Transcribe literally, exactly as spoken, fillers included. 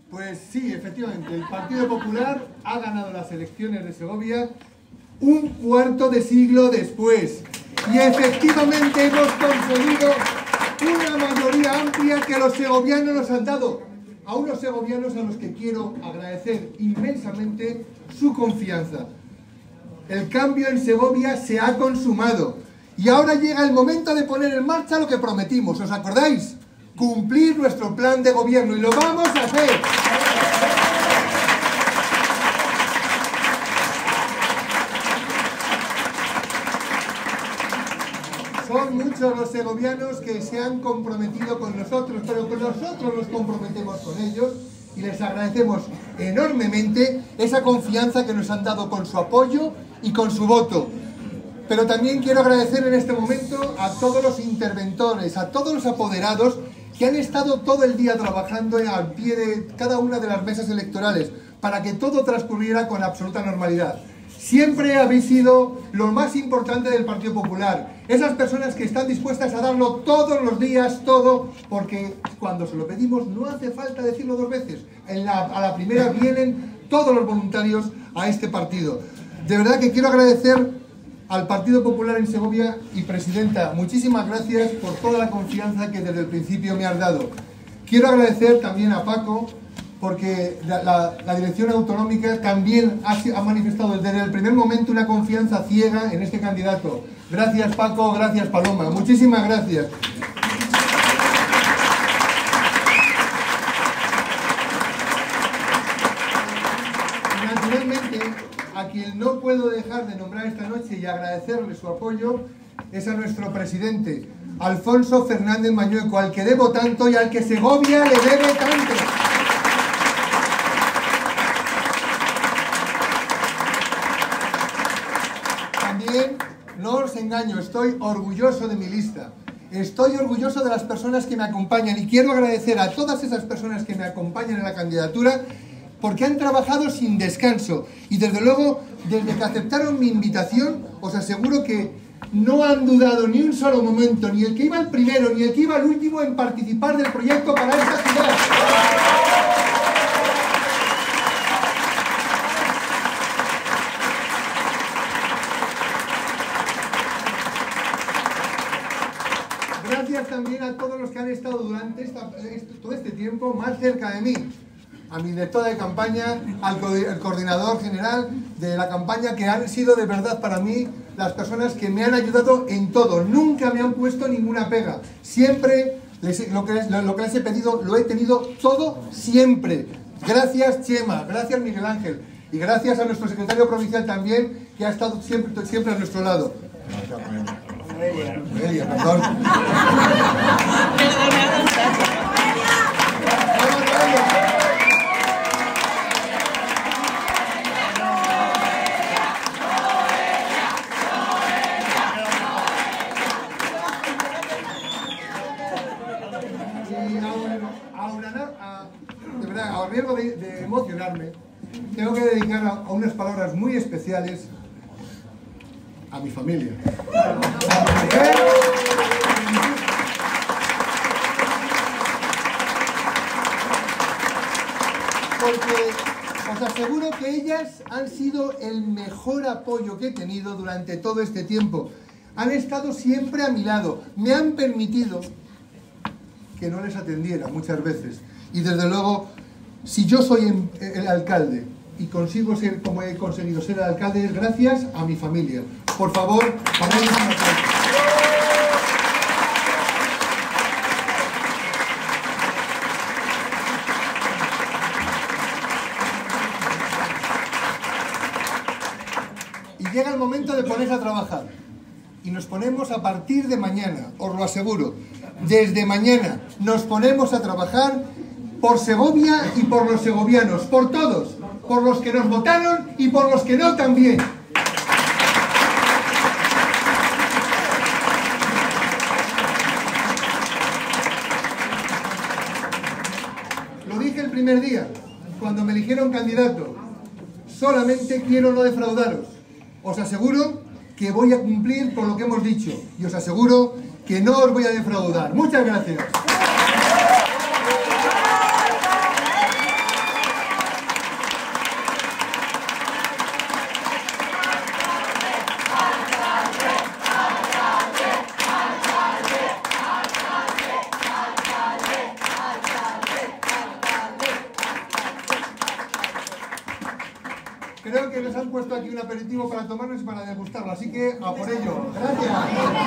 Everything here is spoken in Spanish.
Pues sí, efectivamente, el Partido Popular ha ganado las elecciones de Segovia un cuarto de siglo después. Y efectivamente hemos conseguido una mayoría amplia que los segovianos nos han dado. A unos segovianos a los que quiero agradecer inmensamente su confianza. El cambio en Segovia se ha consumado. Y ahora llega el momento de poner en marcha lo que prometimos. ¿Os acordáis? Cumplir nuestro plan de gobierno. Y lo vamos a hacer. Son muchos los segovianos que se han comprometido con nosotros, pero nosotros nos comprometemos con ellos y les agradecemos enormemente esa confianza que nos han dado con su apoyo y con su voto. Pero también quiero agradecer en este momento a todos los interventores, a todos los apoderados que han estado todo el día trabajando al pie de cada una de las mesas electorales para que todo transcurriera con absoluta normalidad. Siempre habéis sido lo más importante del Partido Popular. Esas personas que están dispuestas a darlo todos los días, todo, porque cuando se lo pedimos no hace falta decirlo dos veces. En la, a la primera vienen todos los voluntarios a este partido. De verdad que quiero agradecer al Partido Popular en Segovia y, Presidenta, muchísimas gracias por toda la confianza que desde el principio me has dado. Quiero agradecer también a Paco, porque la, la, la dirección autonómica también ha, ha manifestado desde el primer momento una confianza ciega en este candidato. Gracias, Paco, gracias, Paloma, muchísimas gracias. Y naturalmente, a quien no puedo dejar de nombrar esta noche y agradecerle su apoyo es a nuestro presidente, Alfonso Fernández Mañueco, al que debo tanto y al que Segovia le debe tanto. No os engaño, estoy orgulloso de mi lista. Estoy orgulloso de las personas que me acompañan y quiero agradecer a todas esas personas que me acompañan en la candidatura porque han trabajado sin descanso y desde luego, desde que aceptaron mi invitación, os aseguro que no han dudado ni un solo momento, ni el que iba al primero, ni el que iba al último en participar del proyecto para esta ciudad. Gracias también a todos los que han estado durante esta, todo este tiempo más cerca de mí. A mi director de campaña, al co el coordinador general de la campaña, que han sido de verdad para mí las personas que me han ayudado en todo. Nunca me han puesto ninguna pega. Siempre les, lo, que les, lo que les he pedido lo he tenido todo siempre. Gracias, Chema. Gracias, Miguel Ángel. Y gracias a nuestro secretario provincial también, que ha estado siempre, siempre a nuestro lado. Noelia, perdón. De verdad, a riesgo de, de emocionarme, tengo que dedicar a, a unas palabras muy especiales a mi familia. A mi mujer, porque os aseguro que ellas han sido el mejor apoyo que he tenido durante todo este tiempo. Han estado siempre a mi lado, me han permitido que no les atendiera muchas veces. Y desde luego, si yo soy el alcalde y consigo ser como he conseguido ser el alcalde, es gracias a mi familia. Por favor, para ellos un aplauso. Y llega el momento de ponerse a trabajar. Y nos ponemos a partir de mañana, os lo aseguro. Desde mañana nos ponemos a trabajar por Segovia y por los segovianos, por todos, por los que nos votaron y por los que no también. Lo dije el primer día, cuando me eligieron candidato, solamente quiero no defraudaros. Os aseguro que voy a cumplir con lo que hemos dicho y os aseguro que no os voy a defraudar. Muchas gracias. creo que nos han puesto aquí un aperitivo para tomarnos y para degustarlo, así que a por ello. Gracias.